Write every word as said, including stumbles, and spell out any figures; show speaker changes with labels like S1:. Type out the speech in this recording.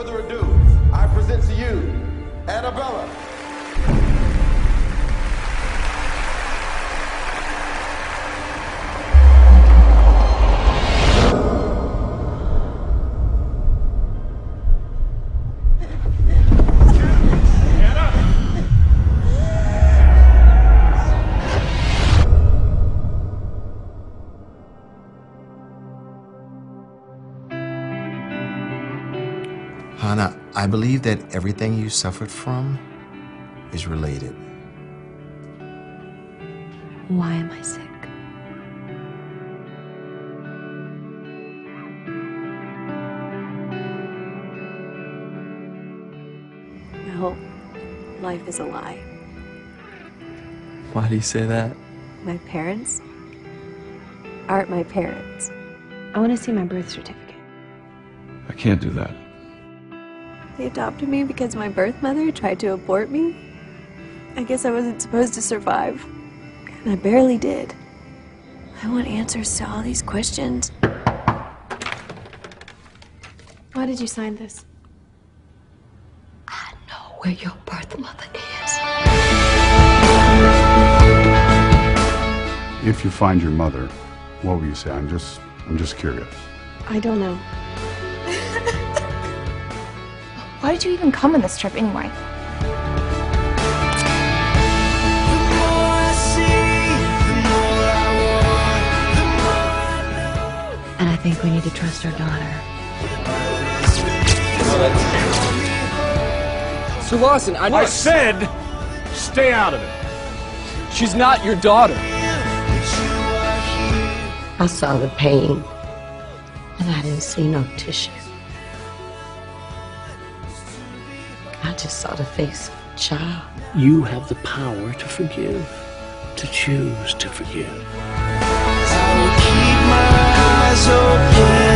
S1: further ado, I present to you Annabella.
S2: Hannah, I believe that everything you suffered from is related.
S3: Why am I sick? Well, life is a lie.
S4: Why do you say that?
S3: My parents aren't my parents. I want to see my birth certificate.
S5: I can't do that.
S3: They adopted me because my birth mother tried to abort me. I guess I wasn't supposed to survive, and I barely did. I want answers to all these questions. Why did you sign this?
S6: I know where your birth mother is.
S5: If you find your mother, what will you say? I'm just, I'm just curious.
S3: I don't know.
S7: Why did you even come on this trip anyway?
S6: And I think we need to trust our daughter.
S4: Sir Lawson, I know.
S8: I said, stay out of it.
S4: She's not your daughter.
S6: I saw the pain, and I didn't see no tissue. I just saw the face of a child.
S8: You have the power to forgive, to choose to forgive.
S9: I will keep my eyes open.